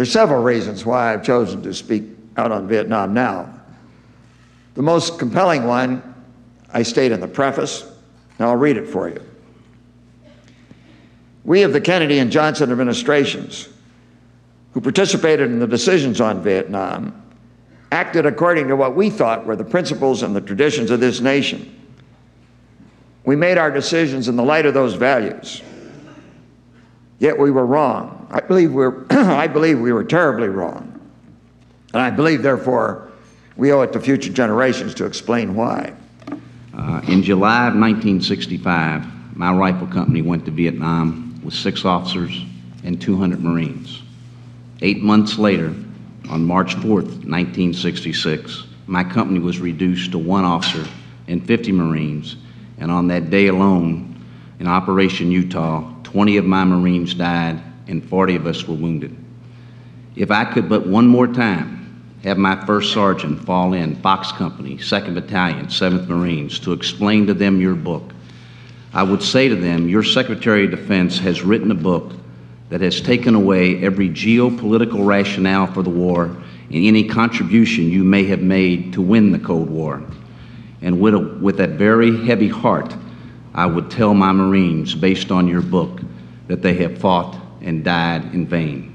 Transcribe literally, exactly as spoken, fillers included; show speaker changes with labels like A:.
A: There's several reasons why I've chosen to speak out on Vietnam now. The most compelling one I state in the preface, and I'll read it for you. We of the Kennedy and Johnson administrations, who participated in the decisions on Vietnam, acted according to what we thought were the principles and the traditions of this nation. We made our decisions in the light of those values. Yet we were wrong. I believe we're, I believe we were terribly wrong. And I believe, therefore, we owe it to future generations to explain why.
B: Uh, in July of nineteen sixty-five, my rifle company went to Vietnam with six officers and two hundred Marines. Eight months later, on March fourth, nineteen sixty-six, my company was reduced to one officer and fifty Marines, and on that day alone, in Operation Utah, twenty of my Marines died and forty of us were wounded. If I could but one more time have my first sergeant fall in, Fox Company, second Battalion, seventh Marines, to explain to them your book, I would say to them, your Secretary of Defense has written a book that has taken away every geopolitical rationale for the war and any contribution you may have made to win the Cold War. And with a, with a very heavy heart, I would tell my Marines, based on your book, that they have fought and died in vain.